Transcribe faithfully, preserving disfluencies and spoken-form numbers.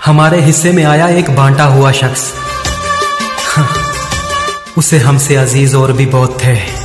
हमारे हिस्से में आया एक बांटा हुआ शख्स। उसे हमसे अजीज और भी बहुत थे।